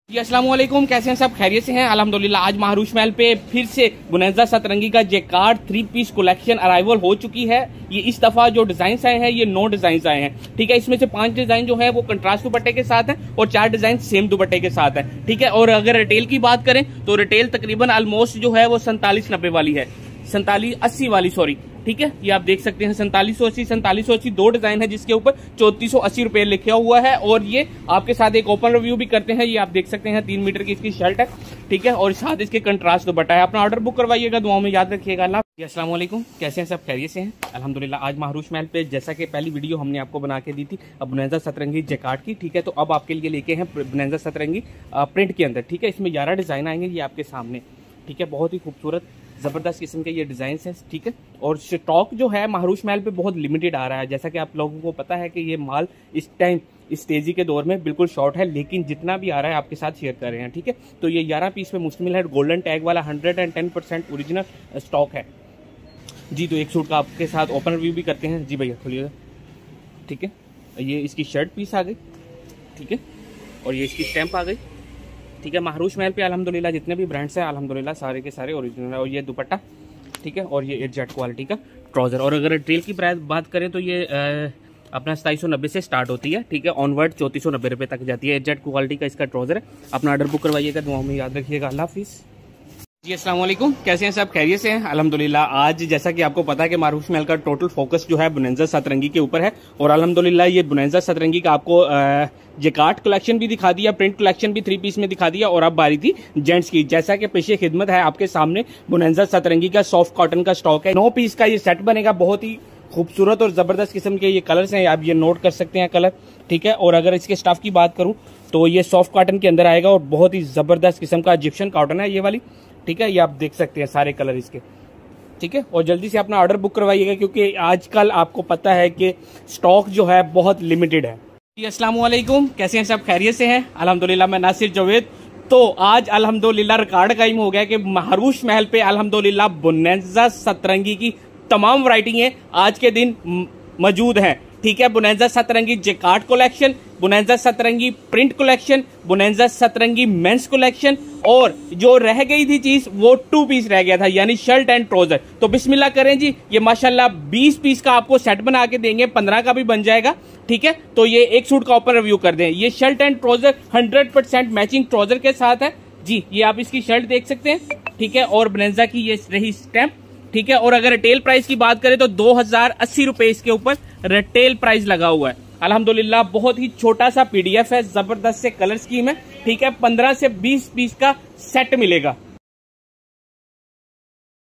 जी अस्सलाम वालेकुम, कैसे हैं सब? खैरियत से हैं अल्हम्दुलिल्लाह। आज महारूश महल पे फिर से बुनैजा सतरंगी का जेकार्ड 3 पीस कलेक्शन अराइवल हो चुकी है। ये इस दफा जो डिजाइन आए हैं ये 9 डिजाइन आए हैं, ठीक है। इसमें से 5 डिजाइन जो है वो कंट्रास्ट दुपट्टे के साथ है और 4 डिजाइन सेम दुपट्टे के साथ है, ठीक है। और अगर रिटेल की बात करें तो रिटेल तकरीबन ऑलमोस्ट जो है वो 4790 वाली है, 4780 वाली, सॉरी, ठीक है। ये आप देख सकते हैं 4780 2 डिजाइन है जिसके ऊपर 3480 रुपए लिखा हुआ है। और ये आपके साथ एक ओपन रिव्यू भी करते हैं। ये आप देख सकते हैं 3 मीटर की इसकी शर्ट है, ठीक है, और साथ इसके कंट्रास्ट दुपट्टा है। अपना ऑर्डर बुक करवाइएगा, दुआओं में याद रखिएगा। अल्लाह। अस्सलाम वालेकुम, कैसे हैं सब? खैरियत से हैं अल्हम्दुलिल्लाह। आज महारूश महल पे जैसा कि पहली वीडियो हमने आपको बना के दी थी बुनैजा सतरंगी जेकार्ड की, ठीक है। तो अब आपके लिए लेके हैं बुनैजा सतरंगी प्रिंट के अंदर, ठीक है। इसमें 11 डिजाइन आएंगे ये आपके सामने, ठीक है। बहुत ही खूबसूरत जबरदस्त किस्म के ये डिजाइन है, ठीक है। और स्टॉक जो है महारूश महल पे बहुत लिमिटेड आ रहा है, जैसा कि आप लोगों को पता है कि ये माल इस टाइम इस तेजी के दौर में बिल्कुल शॉर्ट है, लेकिन जितना भी आ रहा है आपके साथ शेयर कर रहे हैं, ठीक है। तो ये 11 पीस पे मुश्तमिल है, गोल्डन टैग वाला 110% ओरिजिनल स्टॉक है जी। तो एक सूट का आपके साथ ओपन रिव्यू भी करते हैं जी। भैया खोलिएगा, ठीक है। ये इसकी शर्ट पीस आ गई, ठीक है, और ये इसकी स्टैंप आ गई, ठीक है। महारूश महल पे अल्हम्दुलिल्लाह जितने भी ब्रांड्स हैं अल्हम्दुलिल्लाह सारे के सारे ओरिजिनल है। और ये दुपट्टा, ठीक है, और ये एडजस्ट क्वालिटी का ट्राउजर। और अगर रिटेल की प्राइस बात करें तो ये अपना 2790 से स्टार्ट होती है, ठीक है, ऑनवर्ड 3490 रुपये तक जाती है। एडजस्ट क्वालिटी का इसका ट्राउजर है। अपना ऑर्डर बुक करवाइएगा, दुआओं में याद रखिएगा। अल्लाह हाफिज़। जी अस्सलाम वालेकुम, कैसे हैं सब? खैरियत से हैं अल्हम्दुलिल्लाह। आज जैसा कि आपको पता है कि महारूश महल का टोटल फोकस जो है बुनैजा सतरंगी के ऊपर है। और अल्हम्दुलिल्लाह ये बुनैजा सतरंगी का आपको जेकार्ड कलेक्शन भी दिखा दिया, प्रिंट कलेक्शन भी 3 पीस में दिखा दिया, और अब बारी थी जेंट्स की। जैसा कि पेशे खिदमत है आपके सामने बुनैजा सतरंगी का सॉफ्ट कॉटन का स्टॉक है। 9 पीस का ये सेट बनेगा। बहुत ही खूबसूरत और जबरदस्त किस्म के ये कलर्स हैं, आप ये नोट कर सकते हैं कलर, ठीक है। और अगर इसके स्टफ की बात करूं तो ये सॉफ्ट कॉटन के अंदर आएगा और बहुत ही जबरदस्त किस्म का इजिप्शियन कॉटन है ये वाली, ठीक है। ये आप देख सकते हैं सारे कलर इसके, ठीक है। और जल्दी से अपना ऑर्डर बुक करवाइएगा क्योंकि आजकल आपको पता है कि स्टॉक जो है बहुत लिमिटेड है। जी अस्सलाम वालेकुम, कैसे हैं सब? खैरियत से हैं अल्हम्दुलिल्लाह। मैं नासिर जवेद। तो आज अल्हम्दुलिल्लाह रिकॉर्ड कायम हो गया कि महारूश महल पे अल्हम्दुलिल्लाह बुनैजा सतरंगी की तमाम वैरायटी आज के दिन मौजूद हैं, ठीक है। बुनैजा सतरंगी जेकार्ड कलेक्शन, बुनैजा सतरंगी प्रिंट कलेक्शन, बुनैजा सतरंगी मेंस कलेक्शन, और जो रह गई थी चीज वो 2 पीस रह गया था, यानी शर्ट एंड ट्राउजर। तो बिस्मिल्लाह करें जी। ये माशाल्लाह 20 पीस का आपको सेट बना के देंगे, 15 का भी बन जाएगा, ठीक है। तो ये एक सूट का ओपन रिव्यू कर दें। ये shirt and trouser 100% matching trouser के साथ है जी। ये आप इसकी शर्ट देख सकते हैं, ठीक है। और बुनैजा की ये रही स्टैम्प, ठीक है। और अगर रिटेल प्राइस की बात करें तो 2080 रुपए इसके ऊपर रिटेल प्राइस लगा हुआ है अल्हम्दुलिल्लाह। बहुत ही छोटा सा PDF है, जबरदस्त से कलर स्कीम है, ठीक है। 15 से 20 पीस का सेट मिलेगा।